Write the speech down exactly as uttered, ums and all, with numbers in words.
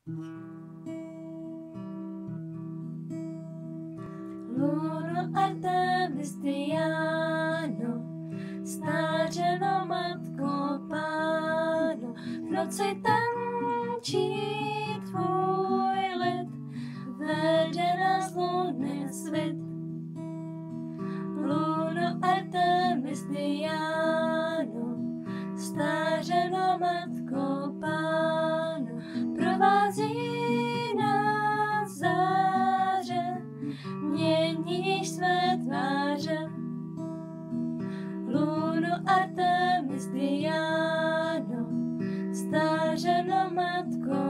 Luno Artemis Diano, stářeno matko Páno, v noci tančí tvůj lid, vede nás luny svit. Luno Artemis Diano, stářeno matko Páno, provází nás záře, měníš své tváře. Luno Artemis Diano, stářeno matko